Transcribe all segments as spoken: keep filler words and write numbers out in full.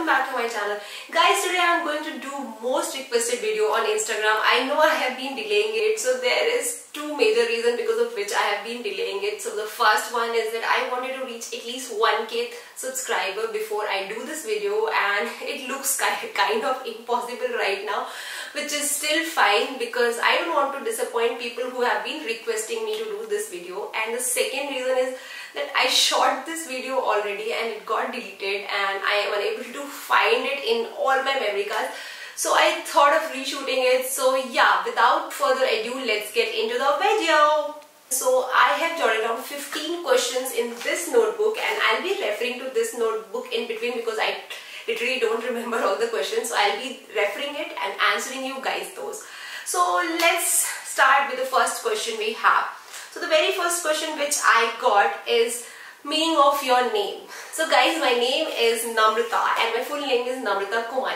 welcome back to my channel. Guys, today I am going to do most requested video on Instagram. I know I have been delaying it, so there is two major reasons because of which I have been delaying it. So the first one is that I wanted to reach at least one K subscriber before I do this video, and it looks kind of impossible right now, which is still fine because I don't want to disappoint people who have been requesting me to do this video. And the second reason is that I shot this video already and it got deleted and I am unable to find it in all my memory cards. So I thought of reshooting it. So yeah, without further ado, let's get into the video. So I have jotted down fifteen questions in this notebook and I'll be referring to this notebook in between because I literally don't remember all the questions. So I'll be referring it and answering you guys those. So let's start with the first question we have. So the very first question which I got is meaning of your name. So guys, my name is Namrata and my full name is Namrata Kumari.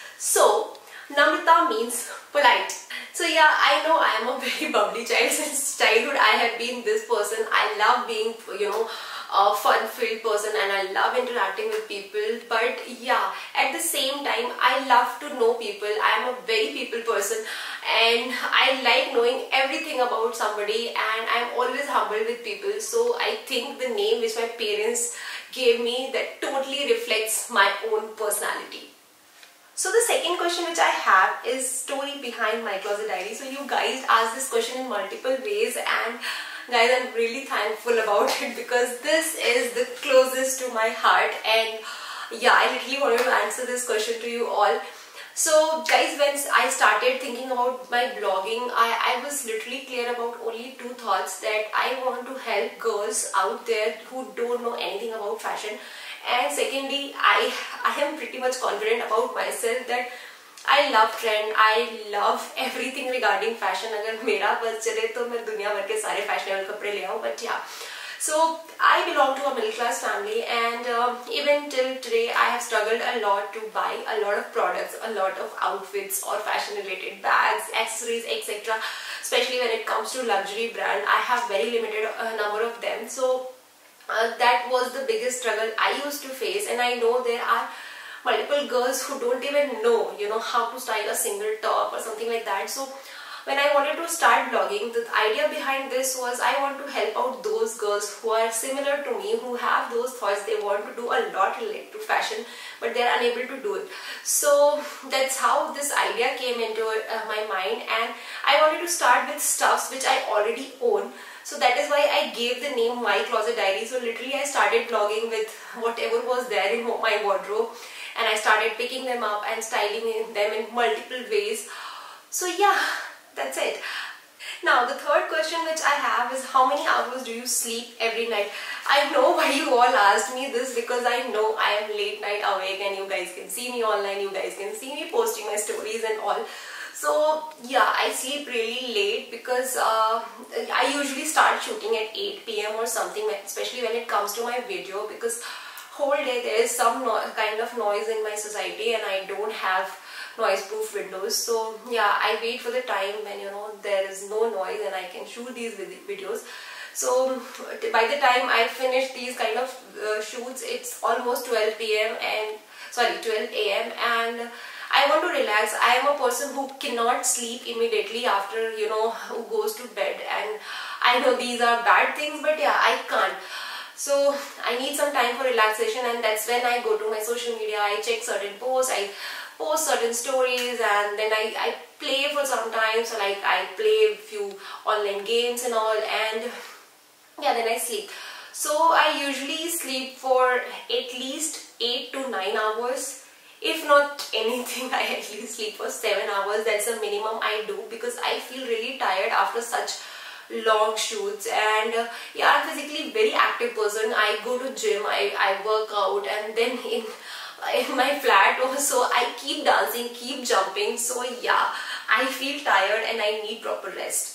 So Namrata means polite. So yeah, I know I am a very bubbly child. Since childhood I have been this person. I love being, you know, a fun-filled person and I love interacting with people. But yeah, at the same time I love to know people. I am a very people person and I like knowing everything about somebody, and I am always humble with people. So I think the name which my parents gave me, that totally reflects my own personality. So the second question which I have is story behind My Closet Diary. So you guys asked this question in multiple ways, and guys, I'm really thankful about it because this is the closest to my heart, and yeah, I literally wanted to answer this question to you all. So guys, when I started thinking about my blogging, I, I was literally clear about only two thoughts, that I want to help girls out there who don't know anything about fashion, and secondly, I, I am pretty much confident about myself that I love trend, I love everything regarding fashion. अगर मेरा बस चले तो मैं दुनिया भर के सारे fashionable कपड़े ले आऊँ. But yeah, so I belong to a middle class family, and uh, even till today I have struggled a lot to buy a lot of products, a lot of outfits or fashion related bags, accessories, et cetera. Especially when it comes to luxury brand, I have very limited uh, number of them. So uh, that was the biggest struggle I used to face, and I know there are multiple girls who don't even know, you know, how to style a single top or something like that. So when I wanted to start blogging, the idea behind this was I want to help out those girls who are similar to me, who have those thoughts. They want to do a lot related to fashion, but they are unable to do it. So that's how this idea came into uh, my mind, and I wanted to start with stuffs which I already own. So that is why I gave the name My Closet Diary. So literally I started blogging with whatever was there in my wardrobe, and I started picking them up and styling them in multiple ways. So yeah, that's it. Now the third question which I have is, how many hours do you sleep every night? I know why you all asked me this, because I know I am late night awake and you guys can see me online, you guys can see me posting my stories and all. So yeah, I sleep really late because uh, I usually start shooting at eight P M or something, especially when it comes to my video, because whole day there is some no kind of noise in my society and I don't have noise proof windows. So yeah, I wait for the time when, you know, there is no noise and I can shoot these videos. So by the time I finish these kind of uh, shoots, it's almost twelve P M and sorry twelve A M and I want to relax. I am a person who cannot sleep immediately after, you know, who goes to bed, and I know these are bad things, but yeah, I can't. So I need some time for relaxation, and that's when I go to my social media, I check certain posts, I post certain stories, and then I, I play for some time. So like I play a few online games and all, and yeah, then I sleep. So I usually sleep for at least eight to nine hours. If not anything, I at least sleep for seven hours. That's the minimum I do, because I feel really tired after such long shoots. And uh, yeah, I'm physically very active person. I go to gym, I, I work out, and then in in my flat also I keep dancing, keep jumping. So yeah, I feel tired and I need proper rest.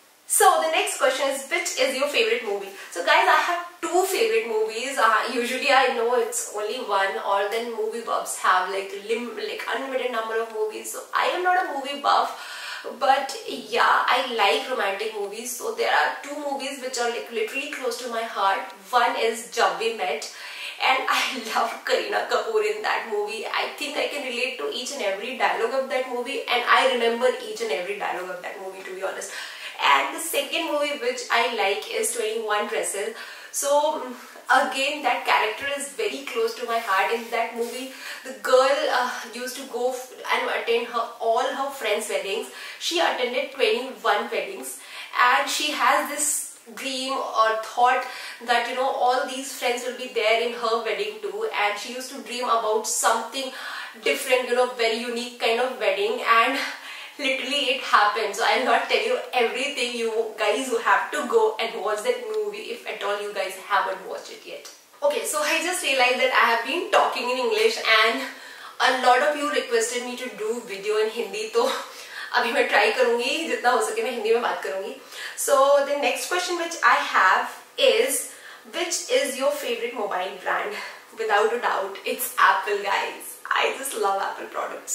So the next question is, which is your favorite movie? So guys, I have two favorite movies. Uh, usually I know it's only one, or then movie buffs have like lim like unlimited number of movies. So I am not a movie buff, but yeah, I like romantic movies. So there are two movies which are like literally close to my heart. One is Jab We Met, and I love Kareena Kapoor in that movie. I think I can relate to each and every dialogue of that movie, and I remember each and every dialogue of that movie, to be honest. And the second movie which I like is twenty-one Dresses. So again, that character is very close to my heart. In that movie, the girl uh, used to go and attend her all her friends' weddings. She attended twenty-one weddings, and she has this dream or thought that, you know, all these friends will be there in her wedding too, and she used to dream about something different, you know, very unique kind of wedding, and literally it happened. So I'll not tell you everything. You guys will have to go and watch that movie if at all you guys haven't watched it yet. Okay, so I just realized that I have been talking in English and a lot of you requested me to do video in Hindi. So अभी मैं try करूँगी जितना हो सके मैं हिंदी में बात करूँगी. So the next question which I have is, which is your favorite mobile brand? Without a doubt, it's Apple, guys. I just love Apple products.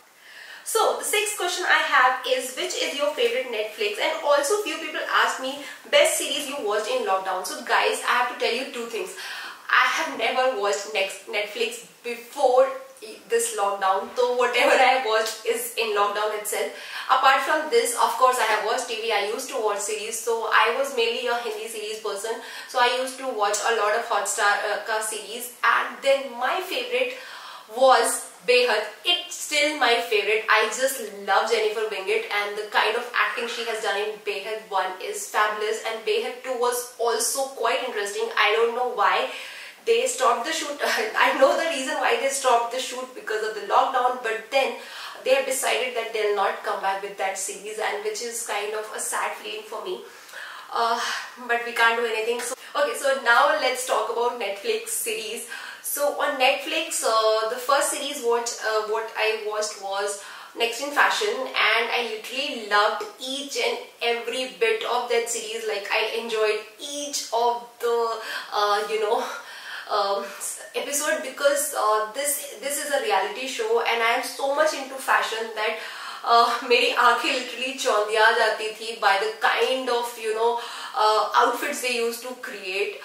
So the sixth question I have is, which is your favorite Netflix? And also few people ask me best series you watched in lockdown. So guys, I have to tell you two things. I have never watched Netflix before this lockdown, so whatever I have watched is in lockdown itself. Apart from this, of course, I have watched T V. I used to watch series, so I was mainly a Hindi series person, so I used to watch a lot of Hotstar uh, series. And then my favorite was Behad. It's still my favorite. I just love Jennifer Winget, and the kind of acting she has done in Behad one is fabulous, and Behad two was also quite interesting. I don't know why they stopped the shoot. I know the reason why they stopped the shoot, because of the lockdown, but then they have decided that they'll not come back with that series, and which is kind of a sad feeling for me. Uh, but we can't do anything. So, okay, so now let's talk about Netflix series. So on Netflix, uh, the first series what uh, what I watched was Next in Fashion, and I literally loved each and every bit of that series. Like, I enjoyed each of the uh, you know um, episode, because uh, this this is a reality show and I am so much into fashion that uh, मेरी आंखें literally चौंधिया जाती थी by the kind of, you know, uh, outfits they used to create.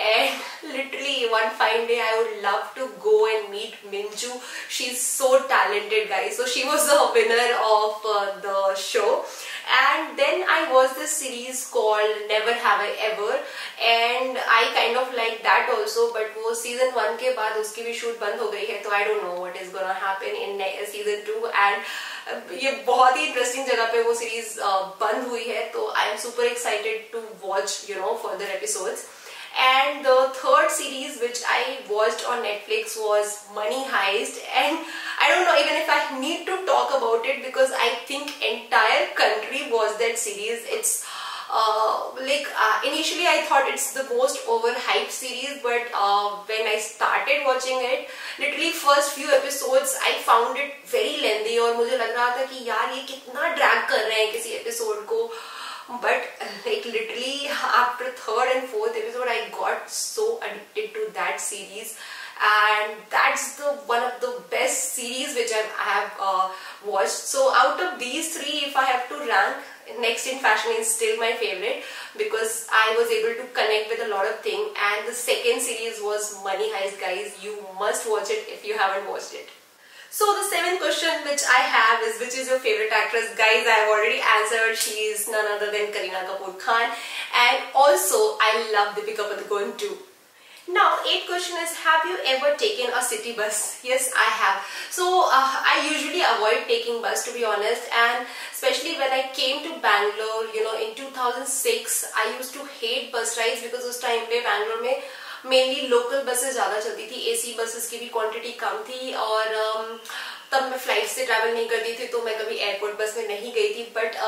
And literally one fine day I would love to go and meet Minju. She's so talented, guys. So she was the winner of uh, the show. And then I watched this series called Never Have I Ever, and I kind of like that also, but वो season one के बाद उसकी भी shoot बंद हो गई है, तो I don't know what is gonna happen in season two. And ये बहुत ही interesting जगह पे वो series बंद हुई है, तो I am super excited to watch, you know, further episodes. And the third series which I watched on Netflix was Money Heist, and I don't know even if I need to talk about it, because I think entire country watched that series. It's uh, like uh, initially I thought it's the most overhyped series, but uh, when I started watching it, literally first few episodes I found it very lengthy, और मुझे लग रहा था कि यार ये कितना drag कर रहे हैं किसी episode को. But like literally after third and fourth episode I got so addicted to that series, and that's the one of the best series which I've, I have uh, watched. So out of these three, if I have to rank, Next in Fashion is still my favorite, because I was able to connect with a lot of things. And the second series was Money Heist, guys. You must watch it if you haven't watched it. So the seventh question which I have is, which is your favorite actress? Guys, I have already answered. She is none other than Kareena Kapoor Khan, and also I love Deepika Padukone too. Now, eighth question is, have you ever taken a city bus? Yes, I have. So uh, I usually avoid taking bus, to be honest, and especially when I came to Bangalore, you know, in two thousand six, I used to hate bus rides, because उस time पे Bangalore में mainly local buses ज़्यादा चलती थी, AC buses की भी quantity कम थी, और um, तब मैं फ्लाइट से ट्रैवल नहीं करती थी, तो मैं कभी एयरपोर्ट बस में नहीं गई थी. But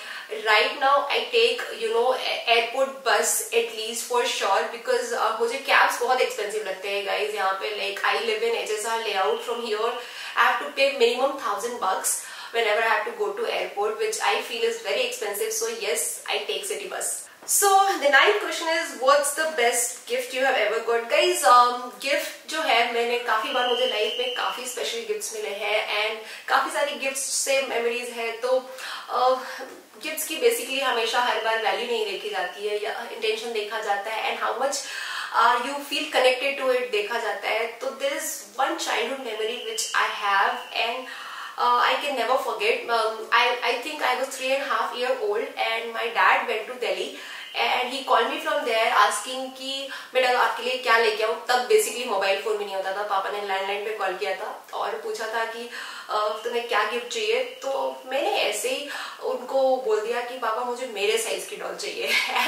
right now I take, you know, airport bus at least for sure, because मुझे कैब्स बहुत एक्सपेंसिव लगते हैं, गाइज. यहाँ पे like I live in H S R layout. From here I have to pay minimum thousand bucks whenever I have to go to airport, which I feel is very expensive. So yes, I take city bus. So the ninth question is, what's the best gift you have ever got? Guys, um, gift जो है, मैंने काफी बार, मुझे life में काफी special gifts मिले हैं, and काफी सारी गिफ्ट्स से मेमोरीज है. तो गिफ्ट्स की बेसिकली हमेशा हर बार वैल्यू नहीं देखी जाती है, या इंटेंशन देखा जाता है, and how much you feel connected to it देखा जाता है. तो there is one childhood memory which I have and Uh, I can never forget. Um, I I think I was three and a half year old and my dad went to Delhi and he called me from there asking कि बेटा आपके लिए क्या लेके आऊँ. तब basically mobile phone भी नहीं होता था. पापा ने लैंडलाइन पे कॉल किया था और पूछा था कि uh, तुम्हें क्या गिफ्ट चाहिए. तो मैंने ऐसे ही उनको बोल दिया कि पापा मुझे मेरे साइज की डॉल चाहिए.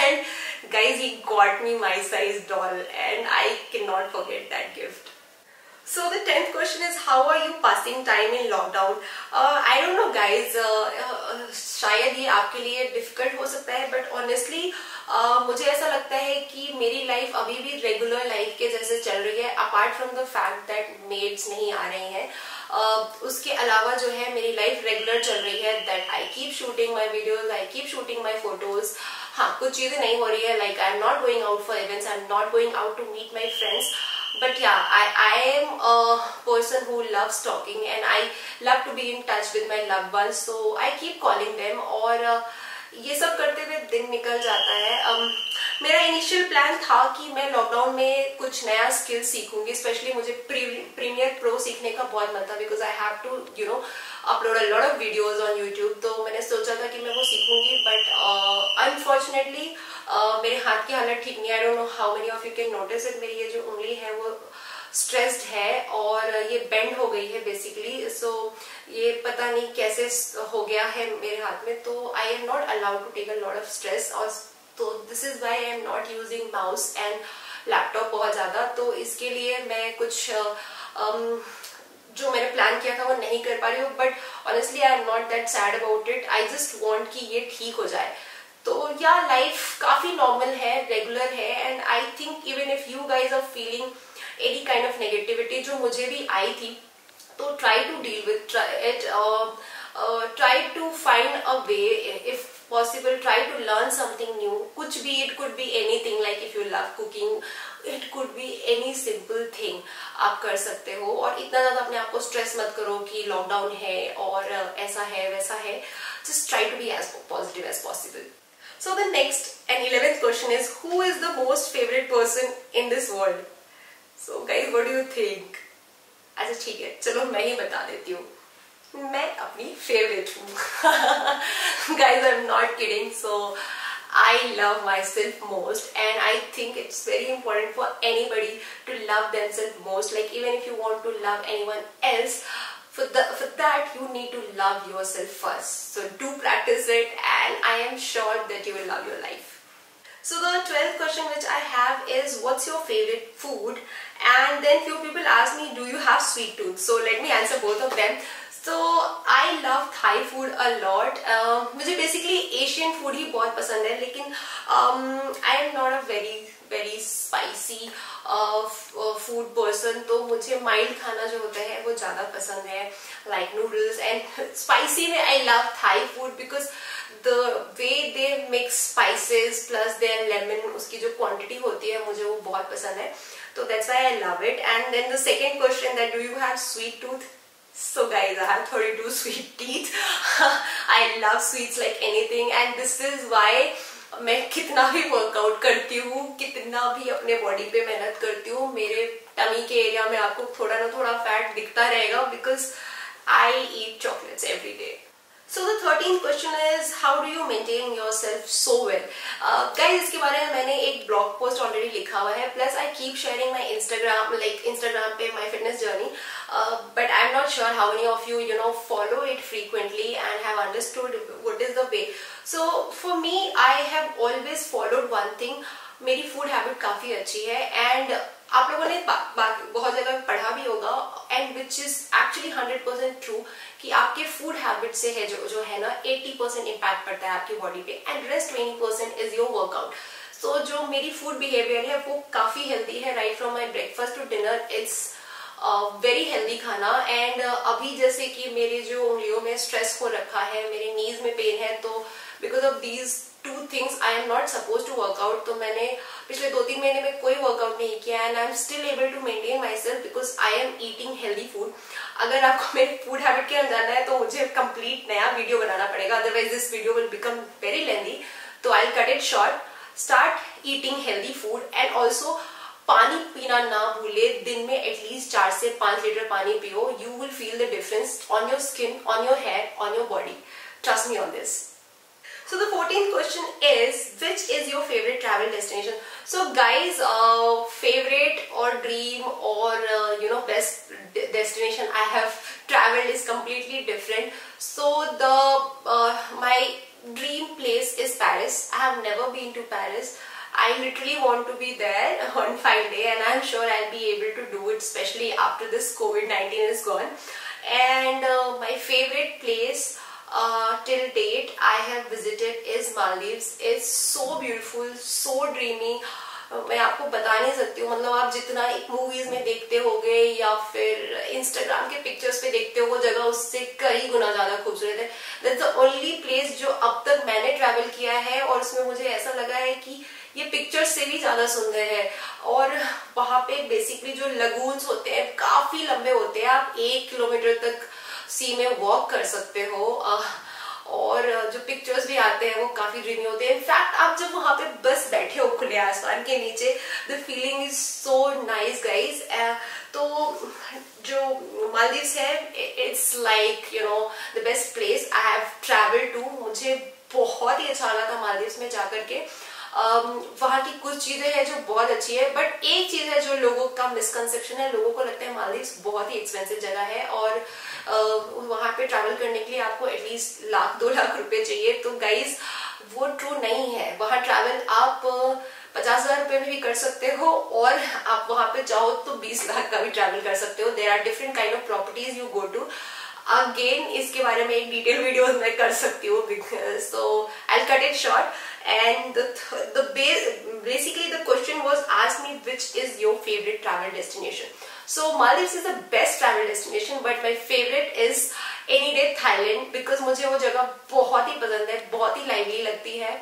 And guys he got me my size doll and I can not forget that gift. So the tenth question is, how are you passing time in lockdown? Uh, I don't know guys, uh, uh, शायद ये आपके लिए difficult हो सकता है, but honestly uh, मुझे ऐसा लगता है कि मेरी लाइफ अभी भी रेगुलर लाइफ के जैसे चल रही है, apart from the fact that maids नहीं आ रहे हैं. uh, उसके अलावा जो है मेरी लाइफ रेगुलर चल रही है. That I keep shooting my videos, I keep shooting my photos. हाँ, कुछ चीजें नहीं हो रही है, like I am not going out for events, I am not going out to meet my friends. But yeah, I, I am a person who loves talking and I love to be in touch with my loved ones. So I keep calling them और uh, ये सब करते हुए दिन निकल जाता है. um, मेरा इनिशियल प्लान था कि मैं लॉकडाउन में कुछ नया स्किल सीखूंगी. स्पेशली मुझे प्रीमियर प्रो सीखने का बहुत मन था because I have to you know upload a lot of videos on YouTube. तो मैंने सोचा था कि मैं वो सीखूंगी, बट अनफॉर्चुनेटली uh, मेरे हाथ की हालत ठीक नहीं. I don't know how many of you can notice it. मेरी ये जो उंगली है वो स्ट्रेस्ड है और ये बेंड हो गई है बेसिकली. सो so, ये पता नहीं कैसे हो गया है मेरे हाथ में. तो I am not allowed to take a lot of stress. और तो this is why I am not using mouse and laptop बहुत ज्यादा. तो इसके लिए मैं कुछ um, जो मैंने प्लान किया था वो नहीं कर पा रही हूँ. But honestly I am not that sad about it. I just want कि ये ठीक हो जाए. तो या लाइफ काफी नॉर्मल है, रेगुलर है. And I think even if you guys are feeling any kind of negativity जो मुझे भी आई थी, तो try to deal with it. Try to find a way, if possible try to learn something new. कुछ भी, it could be anything. Like if you love cooking, it could be any simple thing आप कर सकते हो. और इतना ज्यादा अपने आप को स्ट्रेस मत करो कि लॉकडाउन है और ऐसा है वैसा है. Just try to be as positive as possible. So the next and eleventh question is, who is the most favorite person in this world? So guys, what do you think? अच्छा ठीक है, चलो मैं ही बता देती हूँ. मैं अपनी फेवरेट हूँ. Guys, I'm not kidding. So I love myself most, and I think it's very important for anybody to love themselves most. Like even if you want to love anyone else, For, the, for that you need to love yourself first. So do practice it and I am sure that you will love your life. So the twelfth question which I have is, what's your favorite food? And then few people ask me, do you have sweet tooth? So let me answer both of them. So I love Thai food a lot. uh, मुझे basically Asian food ही बहुत पसंद है, लेकिन um, I am not a very very spicy food person. तो मुझे mild खाना जो होता है वो ज्यादा पसंद है, लाइक नूडल्स. एंड स्पाइसी में I love Thai food because the way they mix spices plus their lemon, उसकी जो क्वांटिटी होती है मुझे वो बहुत पसंद है. तो that's why I love it. And then the second question, that do you have sweet tooth? So guys, I have thirty-two sweet teeth. I love sweets like anything, and this is why मैं कितना भी workout करती हूँ, कितना भी अपने body पे मेहनत करती हूँ, मेरे टमी के एरिया में आपको थोड़ा ना थोड़ा फैट दिखता रहेगा because I eat chocolates every day. So the thirteenth question is, how do you maintain yourself so well? Uh, guys, इसके बारे में मैंने एक blog post already लिखा हुआ है. Plus I keep sharing my Instagram, like Instagram पे my fitness journey. Uh, but I'm not sure how many of you, you know, follow it frequently and have understood what is the way. So for me, I have always followed one thing. मेरी food habit काफी अच्छी है and आप लोगों ने बहुत जगह पढ़ा भी होगा and which is actually one hundred percent true कि आपके फूड हैबिट से है जो जो है ना eighty percent इम्पैक्ट पड़ता है आपकी बॉडी पे and rest twenty percent is your workout. So जो मेरी फूड बिहेवियर है वो काफी हेल्दी है. Right from my breakfast to dinner it's very healthy खाना. एंड uh, अभी जैसे कि मेरे जो उंगलियों में स्ट्रेस हो रखा है, मेरे नीज में पेन है, तो because of these two things I am not suppose to workout. तो मैंने पिछले दो तीन महीने में कोई वर्कआउट नहीं किया and I am still able to maintain myself because I am eating healthy food. अगर आपको मेरे फूड हैबिट के अंदर जानना है तो मुझे कंप्लीट नया वीडियो बनाना पड़ेगा, otherwise this video will become very lengthy. तो I cut it short. Start eating healthy food and also पानी पीना ना भूले, दिन में एटलीस्ट चार से पांच लीटर पानी पियो. You will feel the difference on your skin, on your hair, on your body. Trust me on this. So the fourteenth question is, which is your favorite travel destination? So guys, uh, favorite or dream or uh, you know best destination I have traveled is completely different. So the uh, my dream place is Paris. I have never been to Paris. I literally want to be there on fine day, and I'm sure I'll be able to do it, especially after this COVID nineteen is gone. And uh, my favorite place Uh, till date I have visited is Maldives. It's so beautiful, so dreamy. uh, मैं आपको बता नहीं सकती हूँ. मतलब आप जितना एक मूवीज में देखते होगे या फिर इंस्टाग्राम के पिक्चर्स पे देखते हो, वो जगह उससे कई गुना ज्यादा खूबसूरत है. दैट्स द ओनली प्लेस जो अब तक मैंने ट्रैवल किया है और उसमें मुझे ऐसा लगा है कि ये पिक्चर्स से भी ज्यादा सुंदर है. और वहां पे बेसिकली जो लगून्स होते हैं काफी लंबे होते हैं. आप एक किलोमीटर तक सी में वॉक कर सकते हो, और जो पिक्चर्स भी आते हैं वो काफी ड्रीमी होते हैं. इनफैक्ट आप जब वहां पे बस बैठे हो खुले आसमान के नीचे, the feeling is so nice guys. तो जो मालदीव्स है, it's like you know the best place I have travel to. मुझे बहुत ही अच्छा लगा था मालदीव्स में जाकर के. Um, वहाँ की कुछ चीजें हैं जो बहुत अच्छी है, बट एक चीज है जो लोगों का मिसकंसेप्शन है. लोगों को लगता है मालदीव्स बहुत ही एक्सपेंसिव जगह है और uh, वहाँ पे ट्रैवल करने के लिए आपको एटलीस्ट लाख दो लाख रुपए चाहिए. तो गाइज वो ट्रू नहीं है. वहाँ ट्रैवल आप पचास हजार रुपए में भी कर सकते हो, और आप वहाँ पे जाओ तो बीस लाख का भी ट्रैवल कर सकते हो. There are different kind of properties you go to. Again इसके बारे में एक डिटेल वीडियो मैं कर सकती हूँ, so I will cut it short. And the the basically the question was asked me, which is your favorite travel destination? So Maldives is the best travel destination, but my favorite is any day Thailand, because मुझे वो जगह बहुत ही पसंद है, बहुत ही lively लगती है,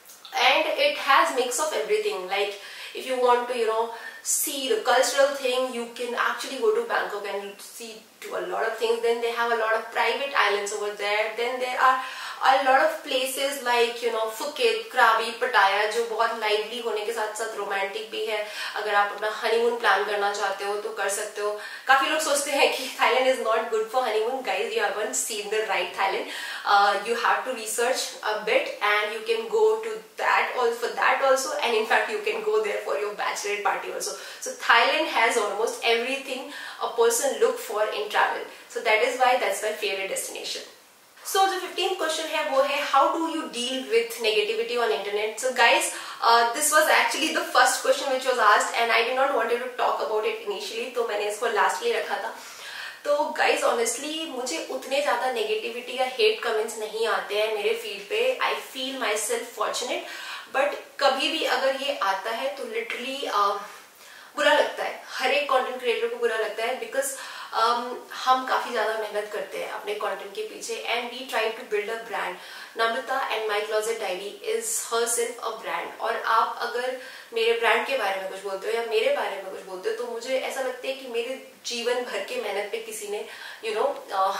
and it has mix of everything. Like if you want to you know see the cultural thing, you can actually go to Bangkok and see to a lot of things. Then they have a lot of private islands over there. Then there are a lot of places like you know Phuket, Krabi, Pattaya, जो बहुत lively होने के साथ साथ romantic भी है. अगर आप अपना honeymoon plan करना चाहते हो तो कर सकते हो. काफी लोग सोचते हैं कि Thailand is not good for honeymoon. Guys, you haven't seen the right Thailand. Uh, you have to research a bit, and you can go to that also for that also, and in fact you can go there for your bachelorette party also. So Thailand has almost everything a person look for in travel. So that is why that's my favorite destination. So जो fifteenth question है वो है, how do you deal with negativity on internet? So guys, uh, this was actually the first question which was asked, and I did not wanted to talk about it initially, तो मैंने इसको last लिए रखा था. तो guys honestly मुझे उतने ज्यादा negativity या hate comments नहीं आते हैं मेरे feed पे. I feel myself fortunate, but कभी भी अगर ये आता है तो literally uh, बुरा लगता है. हर एक content creator को बुरा लगता है, because Um, हम काफी ज्यादा मेहनत करते हैं अपने कंटेंट के पीछे, and we try to build a brand. Namrata and my closet diary is herself a brand. और आप अगर मेरे ब्रांड के बारे में कुछ बोलते हो या मेरे बारे में कुछ बोलते हो तो मुझे ऐसा लगता है कि मेरे जीवन भर के मेहनत पे किसी ने यू नो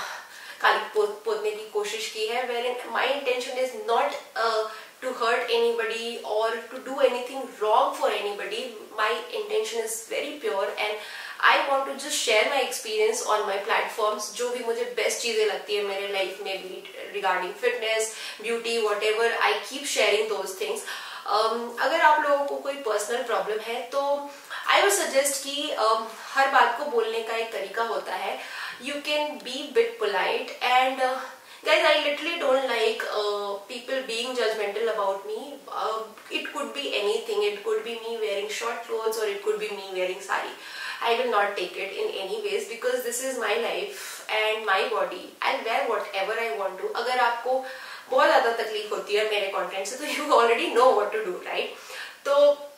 काली पो, पोतने की कोशिश की है. Where my intention is not to hurt anybody or to do anything wrong for anybody. My intention is very pure, and I want to just share my experience on my platforms. जो भी मुझे best चीजें लगती है मेरे life में, regarding fitness, beauty, whatever, I keep sharing those things. Um, अगर आप लोगों को कोई personal problem है तो I would suggest कि um, हर बात को बोलने का एक तरीका होता है. You can be bit polite, and uh, guys, I literally don't like uh, people being judgmental about me. Uh, it could be anything. It could be me wearing short clothes, or it could be me wearing sari. I will not take it in any ways, because this is my life and my body. I'll wear whatever I want to. अगर आपको बहुत ज़्यादा तकलीफ होती है मेरे content से, तो you already know what to do, right? तो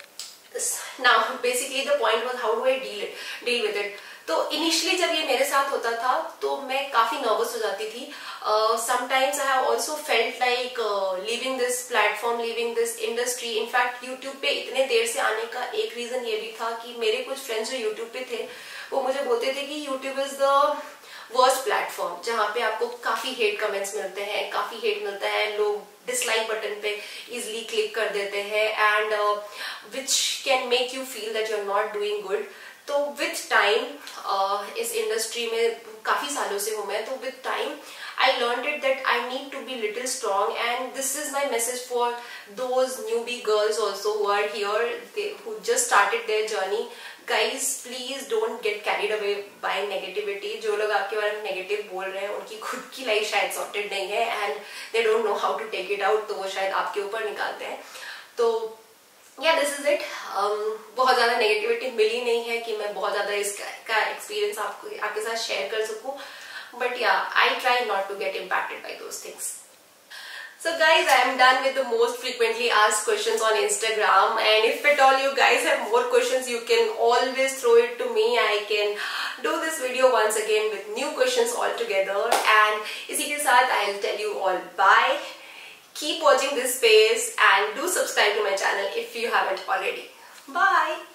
now basically the point was, how do I deal it, deal with it? तो इनिशियली जब ये मेरे साथ होता था तो मैं काफी नर्वस हो जाती थी. Sometimes I have also felt like leaving this platform, leaving this industry. In fact YouTube पे इतने देर से आने का एक रीजन ये भी था कि मेरे कुछ फ्रेंड्स जो यूट्यूब पे थे वो मुझे बोलते थे कि YouTube is the worst platform जहाँ पे आपको काफी हेट कमेंट्स मिलते हैं, काफी हेट मिलता है, लोग डिसलाइक बटन पे इजिली क्लिक कर देते हैं and which can make you feel that you are not doing good. तो विथ टाइम uh, इस इंडस्ट्री में काफी सालों से हूँ मैं, तो with time I learned it that I need to be little strong, and this is my message for those newbie girls also who are here, they, who just started their journey. Guys, please don't get carried away by negativity. जो लोग आपके बारे में negative बोल रहे हैं उनकी खुद की लाइफ शायद सॉर्टेड नहीं है and they don't know how to take it out, तो वो शायद आपके ऊपर निकालते हैं. तो yeah, this is it. um, बहुत ज़्यादा नेगेटिविटी मिली नहीं है कि मैं बहुत ज़्यादा इसका एक्सपीरियंस आपको आपके साथ शेयर कर सकूँ. But yeah, I try not to get impacted by those things. So guys, I am done with the most frequently asked questions on Instagram, and if at all you guys have more questions, you can always throw it to me. I can do this video once again with new questions altogether. And इसी के साथ I'll tell you all bye. Keep watching this space and do subscribe to my channel if you haven't already. Bye.